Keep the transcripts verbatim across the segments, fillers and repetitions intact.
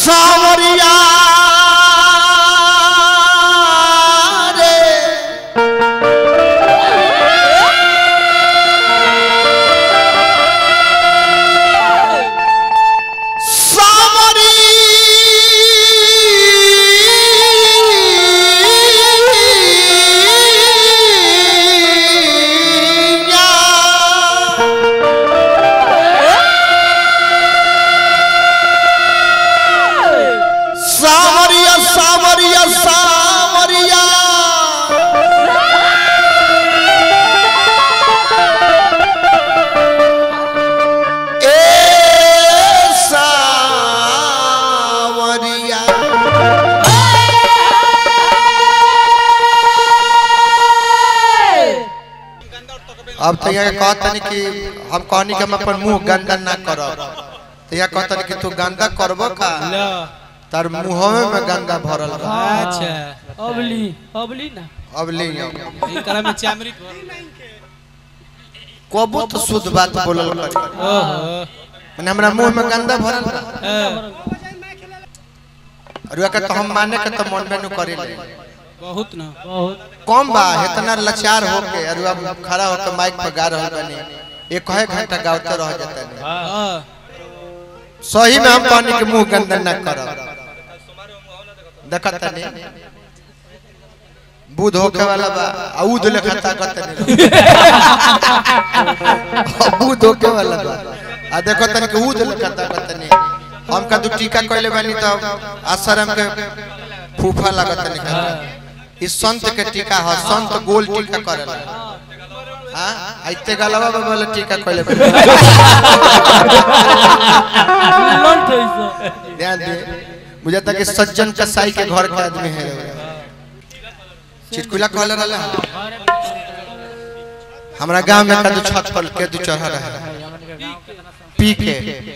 सावरिया अब तो यहाँ कहता नहीं कि हम कहनी कि हम अपन मुंह गंदा ना करब तो यहाँ कहता नहीं कि तू गंदा करबो का तार मुंहवे में गंगा भरल बा। अच्छा अबली अबली ना अबली एकरा में चामरी कबो तो शुद्ध बात बोलल करी ओहो माने हमरा मुंह में गंदा भरल बा और का तो हम माने के तो मन में न करे बहुत ना बहुत कम बा इतना लाचार होके और अब खड़ा होकर माइक पर गा रहल बनी एक है घंटा गावते रह जाता है। हां सही में हम कहनी के मुंह गंदा न करब देखता नहीं बुध होके वाला बा औद लेखा ताकत नहीं बुध होके वाला बा आ देखो तनी के औद लेखा ताकत नहीं हम का दू टीका कइले बानी त आश्रम के फूफा लागत नहीं इस संत के टीका है संत गोल टीका करेला हां आइते गलवा वाला टीका कइले बानी ध्यान दे मुझे तक सज्जन कसाई के घर के आदमी है चिटकुला कहले रहला हमरा गांव में का दू छत पर के दू चढ़ा रहा पी के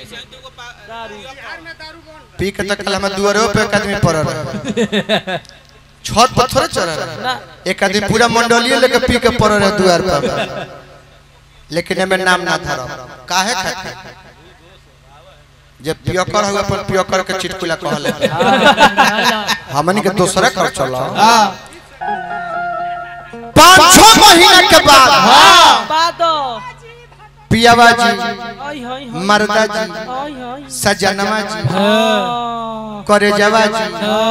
पी के तक हम दुआरो पे एक आदमी पड़ रहा छत पर थोड़ा चढ़ा रहा एक आदमी पूरा मंडलिए लेके पी के पड़ रहा द्वार पर लेकिन एमे नाम ना धरब काहे खातिर जब पियकर हुआ पर पियकर के चिटकुला कहले हमनी के दूसरा कर चला हां पाँच छह महीना के बाद हां बाद पियावा जी मर्दा जी सजनवा जी करे जवा जी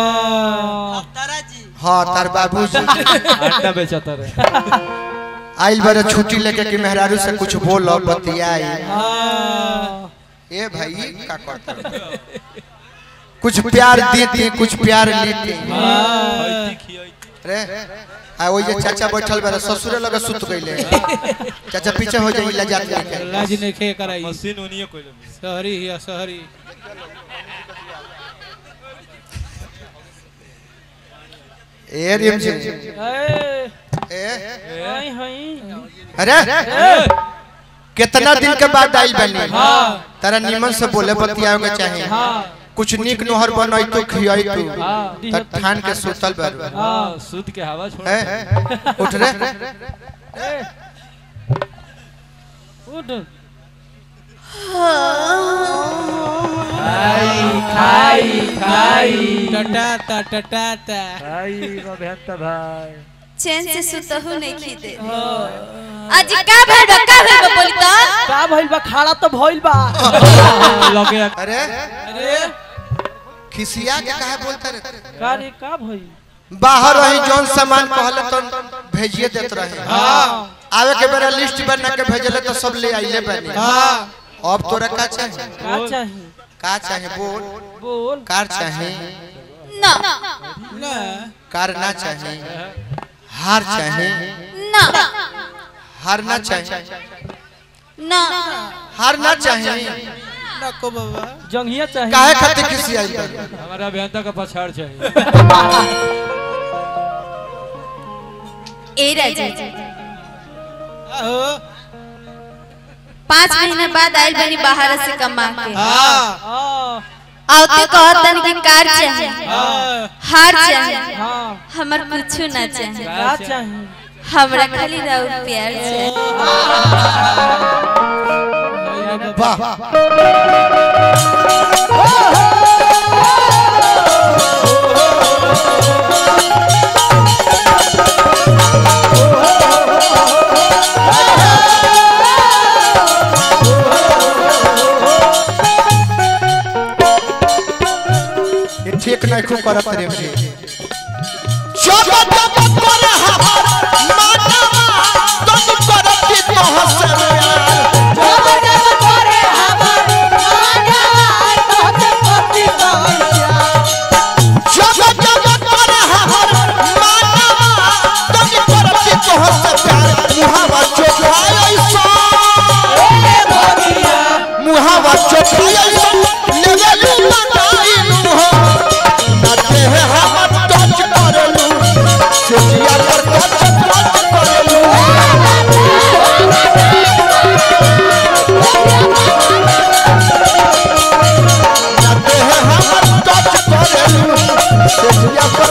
हाँ तार बाबू जी आटा बेचता रहे आइल बारे छुट्टी लेके कि मेहरारू से कुछ बोलो बतियाई ए भाई का करता कुछ प्यार देते कुछ प्यार लेते अरे आ वो ये चाचा बैठल बारे ससुरे लगे सुत गइले चाचा पीछे हो जाई लजात लेके लाज नहीं खे कराई मशीन ओनिए कोइले शहरी या शहरी ए रिम जी ए हाय हाय अरे कितना दिन के बाद आई बनी तारा निमन से बोले बतियाओगे चाहे कुछ नीक नोहर बनई तो खियाई तू त ठान के सुतल बार हां सूत के हवा छोड़ उठ रे उठ खाई खाई खाई टटाता टटाता खाई बहता भाई चैन से सुतहु नहीं खीदे आज का भइल बा का भइल बा बोली त का भइल बा खाड़ा तो भइल बा लगे अरे अरे खिसिया के काहे बोलता रे का रे का भइल बाहर रही जोन सामान कहले तो भेजिए देत रहे हां आवे के बेरा लिस्ट बना के भेजले तो सब ले आइले बनी हां अब तोरा का चाहिए का चाहिए का चाहिए बोल बोल कार चाहिए ना ना कार ना चाहिए हार चाहिए ना हार ना चाहिए ना हार ना चाहिए ना को बाबा जंगिया चाहिए काहे खातिर किसी आई हमारा अभियंता का पछाड़ चाहिए ए राजा आहो पाँच महीना बाद आइल बनी बाहर से कमा के हां आउते कहतन की कार चाहिए हार चाहिए हां हमर कुछ ना चाहिए का चाहिए हमरा खाली राउ प्यार चाहिए वाह ठीक नहीं खूब करत रे रे जब जब करे हमर मानवा तब करती तो हसे प्यार जब जब करे हमर मानवा तब करती तो प्यार जब जब करे हमर मानवा तब करती तो हसे प्यार मुहावा चोखाई ऐसा ए भगिया मुहावा चोखाई ऐसा लेवलू बनाई नु हो नते है हमर टच करलू सेजिया पर टच टच करलू नते है हमर टच करलू सेजिया पर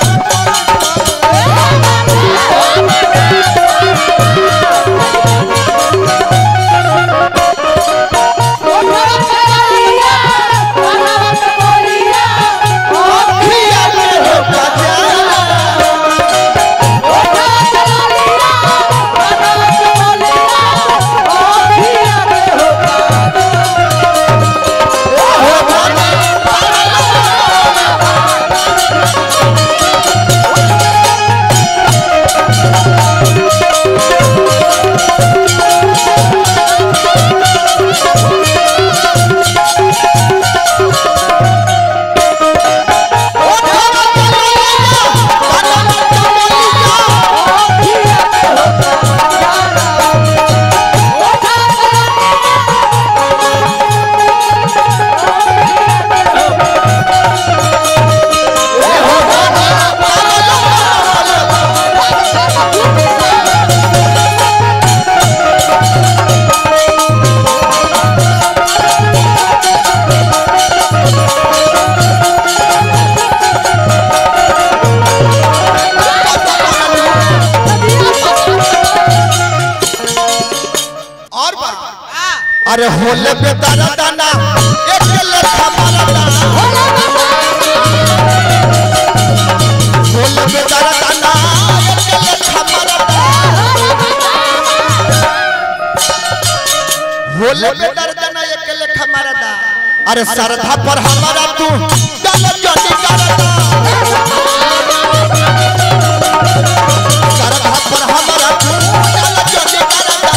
अरे होले पे दाना दाना एक लेखा मारना होले पे दाना दाना एक लेखा मारना होले पे दाना दाना एक लेखा मारना अरे सरधा पर हमारा तू दल जनी करना सरधा पर हमारा तू दल जनी करना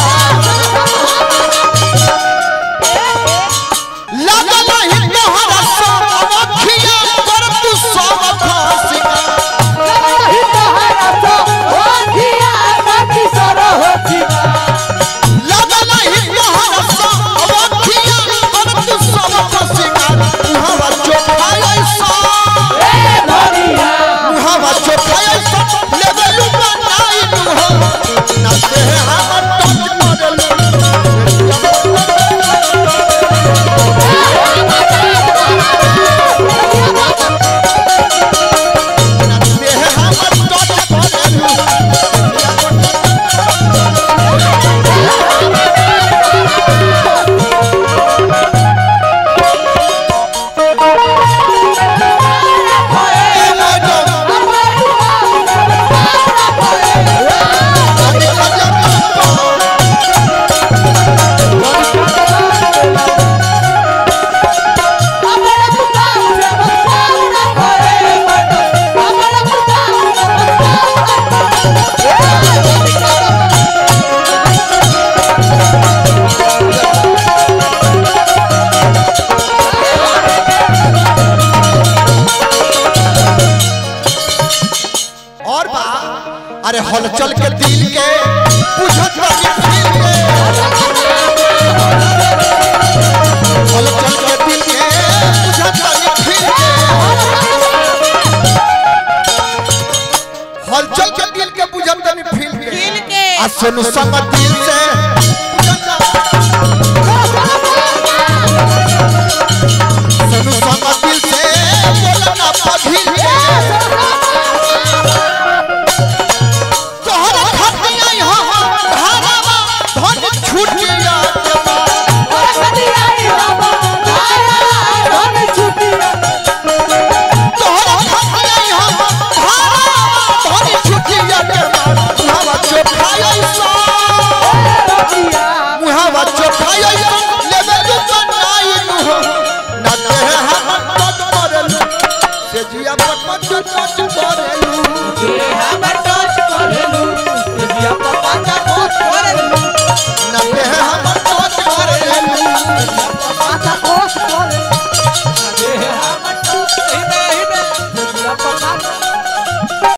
अरे हलचल के दिल के बुझत बानी दिल के हलचल के दिल के बुझत बानी दिल के हलचल के दिल के बुझत बानी दिल के आ सुनु संग दिल से सुनु संग दिल से बोलना पधिल के जिया पर टच टच करेलू देह हमर टच करेलू